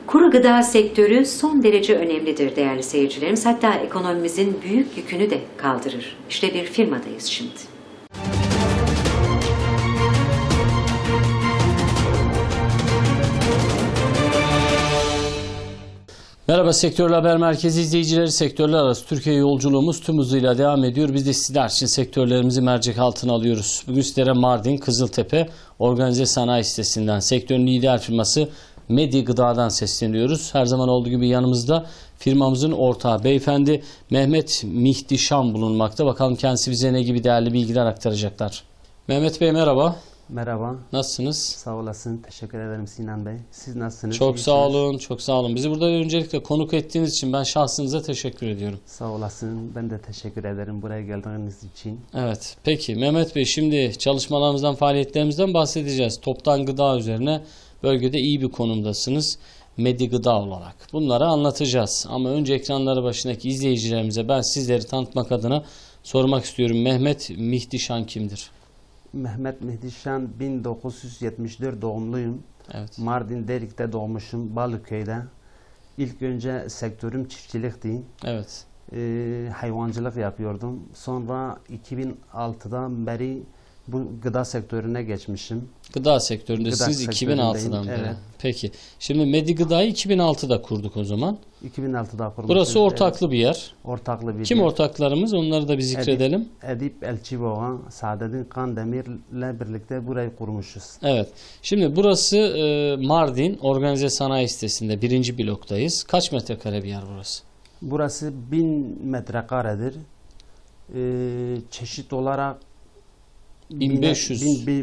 Kuru gıda sektörü son derece önemlidir değerli seyircilerimiz. Hatta ekonomimizin büyük yükünü de kaldırır. İşte bir firmadayız şimdi. Merhaba Sektörler Haber Merkezi izleyicileri, sektörler arası Türkiye yolculuğumuz tüm hızıyla devam ediyor. Biz de sizler için sektörlerimizi mercek altına alıyoruz. Bugün sizlere Mardin Kızıltepe Organize Sanayi Sitesi'nden, sektörün lider firması Medi Gıda'dan sesleniyoruz. Her zaman olduğu gibi yanımızda firmamızın ortağı beyefendi Mehmet Mihdişan bulunmakta. Bakalım kendisi bize ne gibi değerli bilgiler aktaracaklar. Mehmet Bey merhaba. Merhaba. Nasılsınız? Sağ olasın. Teşekkür ederim Sinan Bey. Siz nasılsınız? Çok sağ olun, çok sağ olun. Bizi burada öncelikle konuk ettiğiniz için ben şahsınıza teşekkür ediyorum. Sağ olasın. Ben de teşekkür ederim buraya geldiğiniz için. Evet. Peki Mehmet Bey, şimdi çalışmalarımızdan, faaliyetlerimizden bahsedeceğiz. Toptan gıda üzerine bölgede iyi bir konumdasınız. Medi Gıda olarak. Bunları anlatacağız. Ama önce ekranları başındaki izleyicilerimize ben sizleri tanıtmak adına sormak istiyorum. Mehmet Mihdişan kimdir? Mehmet Mihdişan 1974 doğumluyum. Evet. Mardin Derik'te doğmuşum, Balıköy'de. İlk önce sektörüm çiftçilikti. Evet. Hayvancılık yapıyordum. Sonra 2006'dan beri bu gıda sektörüne geçmişim. Gıda sektöründesiniz 2006'dan beri. Evet. Peki. Şimdi Medi Gıda'yı 2006'da kurduk o zaman. 2006'da kurmuşuz. Burası ortaklı bir yer. Ortaklı bir Kim yer. ortaklarımız? Onları da bir zikredelim. Edip Elçiboğa, Saadettin Kandemir'le birlikte burayı kurmuşuz. Evet. Şimdi burası Mardin Organize Sanayi Sitesi'nde 1. bloktayız. Kaç metrekare bir yer burası? Burası 1000 metrekaredir. Çeşit olarak 1500.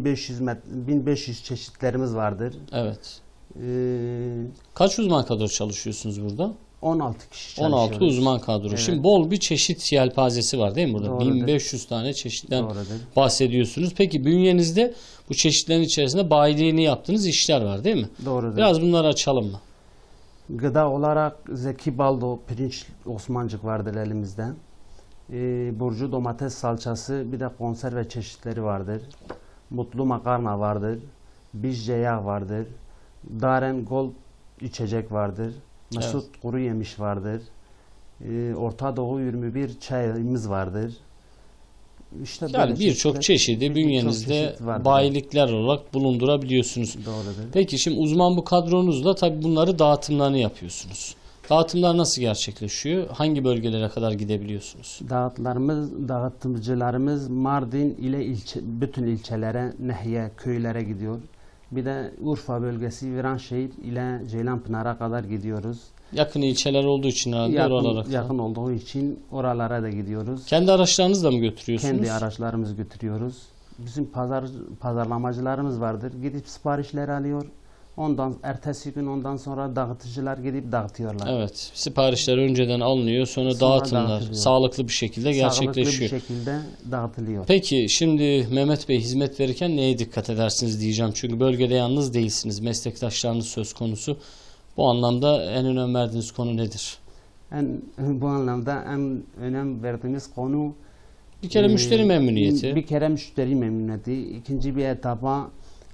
1500 çeşitlerimiz vardır. Evet. Ee, Kaç uzman kadro çalışıyorsunuz burada? 16 kişi çalışıyoruz. 16 uzman kadro. Evet. Şimdi bol bir çeşit yelpazesi var değil mi burada? Doğrudur. 1500 tane çeşitten Doğrudur. bahsediyorsunuz. Peki bünyenizde bu çeşitlerin içerisinde bayiliğini yaptığınız işler var değil mi? Doğrudur. Biraz bunları açalım mı? Gıda olarak Zeki Baldo, pirinç Osmancık vardır elimizde. Burcu domates salçası, bir de konserve çeşitleri vardır. Mutlu makarna vardır. Bijce yağ vardır. Daren Gold içecek vardır. Mesut kuru yemiş vardır. Orta Doğu 21 çayımız vardır. İşte Yani birçok çeşidi bünyenizde bayilikler olarak bulundurabiliyorsunuz. Doğrudur. Peki şimdi uzman bu kadronuzla tabii bunları dağıtımlarını yapıyorsunuz. Dağıtımlar nasıl gerçekleşiyor? Hangi bölgelere kadar gidebiliyorsunuz? Dağıtımcılarımız Mardin ile bütün ilçelere, Nehiye, köylere gidiyor. Bir de Urfa bölgesi, Viranşehir ile Ceylanpınar'a kadar gidiyoruz. Yakın ilçeler olduğu için herhalde yakın olduğu için oralara da gidiyoruz. Kendi araçlarınızla mı götürüyorsunuz? Kendi araçlarımızı götürüyoruz. Bizim pazarlamacılarımız vardır. Gidip siparişleri alıyor. Ertesi gün ondan sonra dağıtıcılar gidip dağıtıyorlar. Evet. Siparişler önceden alınıyor. Sonra dağıtımlar sağlıklı bir şekilde gerçekleşiyor. Sağlıklı bir şekilde dağıtılıyor. Peki şimdi Mehmet Bey, hizmet verirken neye dikkat edersiniz diyeceğim. Çünkü bölgede yalnız değilsiniz. Meslektaşlarınız söz konusu. Bu anlamda en önem verdiğiniz konu nedir? Bu anlamda en önem verdiğimiz konu bir kere müşteri memnuniyeti. Bir kere müşteri memnuniyeti. İkinci bir etapa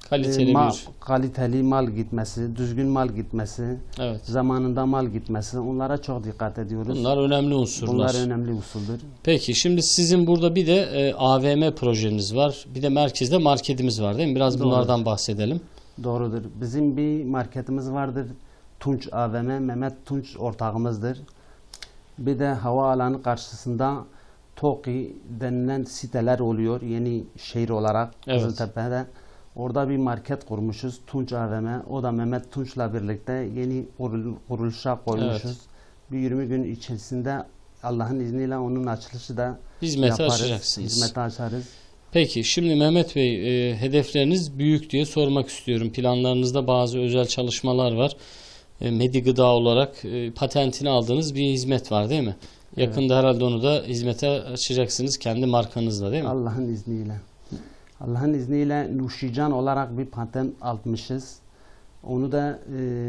kaliteli mal gitmesi, düzgün mal gitmesi, evet, zamanında mal gitmesi, onlara çok dikkat ediyoruz. Bunlar önemli unsurlar. Bunlar önemli unsurdur. Peki şimdi sizin burada bir de AVM projeniz var. Bir de merkezde marketimiz var değil mi? Biraz bunlardan bahsedelim. Doğrudur. Bizim bir marketimiz vardır. Tunç AVM, Mehmet Tunç ortağımızdır. Bir de havaalanı karşısında TOKİ denilen siteler oluyor. Yeni şehir olarak Kızıltepe'de. Orada bir market kurmuşuz. Tunç AVM. O da Mehmet Tunç'la birlikte yeni kuruluşa koymuşuz. Evet. Bir 20 gün içerisinde Allah'ın izniyle onun açılışı da hizmete açacaksınız. Hizmete açarız. Peki şimdi Mehmet Bey, hedefleriniz büyük diye sormak istiyorum. Planlarınızda bazı özel çalışmalar var. Medi Gıda olarak patentini aldığınız bir hizmet var değil mi? Yakında herhalde onu da hizmete açacaksınız kendi markanızla değil mi? Allah'ın izniyle. Allah'ın izniyle Nuşican olarak bir patent almışız. Onu da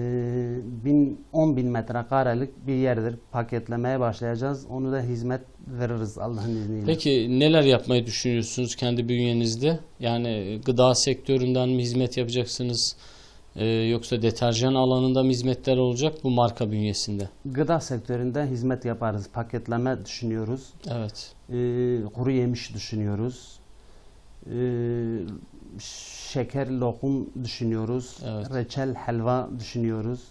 10.000 metrekarelik bir yerdir. Paketlemeye başlayacağız. Onu da hizmet veririz Allah'ın izniyle. Peki neler yapmayı düşünüyorsunuz kendi bünyenizde? Yani gıda sektöründen mi hizmet yapacaksınız? Yoksa deterjan alanında mı hizmetler olacak bu marka bünyesinde? Gıda sektöründe hizmet yaparız. Paketleme düşünüyoruz. Evet. Kuru yemiş düşünüyoruz. Şeker, lokum düşünüyoruz. Evet. Reçel, helva düşünüyoruz.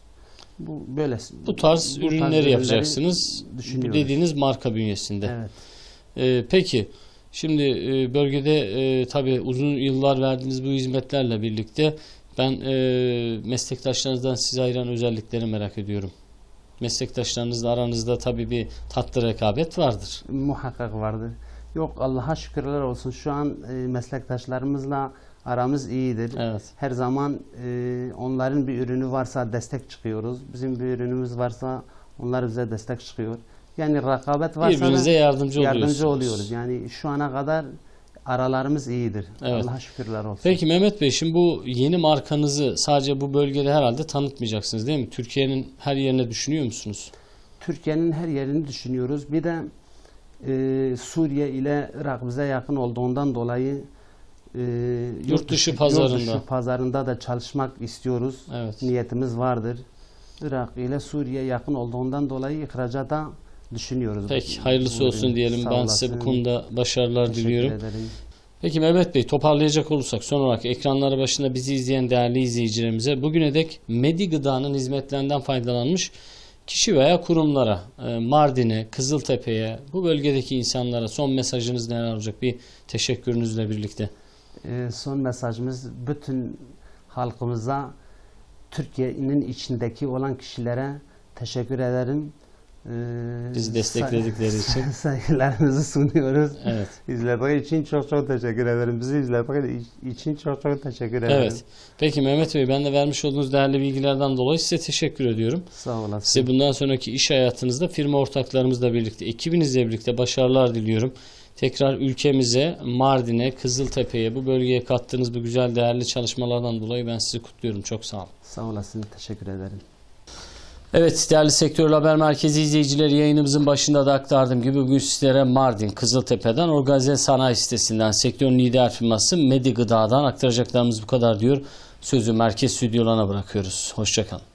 Bu tarz ürünleri yapacaksınız. Bu düşünüyoruz. dediğiniz marka bünyesinde. Evet. Peki, şimdi bölgede tabii uzun yıllar verdiğiniz bu hizmetlerle birlikte ben meslektaşlarınızdan size ayıran özellikleri merak ediyorum. Meslektaşlarınızla aranızda tabii bir tatlı rekabet vardır. Muhakkak vardır. Yok, Allah'a şükürler olsun. Şu an meslektaşlarımızla aramız iyidir. Evet. Her zaman onların bir ürünü varsa destek çıkıyoruz. Bizim bir ürünümüz varsa onlar bize destek çıkıyor. Yani rekabet varsa birbirinize yardımcı oluyoruz. Yani şu ana kadar aralarımız iyidir. Evet. Allah'a şükürler olsun. Peki Mehmet Bey, şimdi bu yeni markanızı sadece bu bölgede herhalde tanıtmayacaksınız değil mi? Türkiye'nin her yerine düşünüyor musunuz? Türkiye'nin her yerini düşünüyoruz. Bir de Suriye ile Irak bize yakın olduğundan dolayı yurt dışı pazarında da çalışmak istiyoruz. Evet. Niyetimiz vardır. Irak ile Suriye yakın olduğundan dolayı ihracata düşünüyoruz. Peki, hayırlısı olsun diyelim. Ben size bu konuda başarılar diliyorum. Ederim. Peki Mehmet Bey, toparlayacak olursak son olarak ekranları başında bizi izleyen değerli izleyicilerimize bugüne dek Medi Gıda'nın hizmetlerinden faydalanmış kişi veya kurumlara, Mardin'e, Kızıltepe'ye, bu bölgedeki insanlara son mesajınız neler olacak? Bir teşekkürünüzle birlikte. Son mesajımız bütün halkımıza, Türkiye'nin içindeki olan kişilere teşekkür ederim. Bizi destekledikleri için. Saygılarımızı sunuyoruz. Evet. İzlediği için çok çok teşekkür ederim. Bizi izlediği için çok çok teşekkür ederim. Evet. Peki Mehmet Bey, ben de vermiş olduğunuz değerli bilgilerden dolayı size teşekkür ediyorum. Sağ olasın. Size bundan sonraki iş hayatınızda firma ortaklarımızla birlikte, ekibinizle birlikte başarılar diliyorum. Tekrar ülkemize, Mardin'e, Kızıltepe'ye, bu bölgeye kattığınız bu güzel değerli çalışmalardan dolayı ben sizi kutluyorum. Çok sağ olun. Sağ olasın. Teşekkür ederim. Evet, değerli Sektörel Haber Merkezi izleyicileri, yayınımızın başında da aktardığım gibi bugün sizlere Mardin, Kızıltepe'den, organize sanayi sitesinden, sektörün lider firması Medi Gıda'dan aktaracaklarımız bu kadar diyor. Sözü merkez stüdyolarına bırakıyoruz. Hoşça kalın.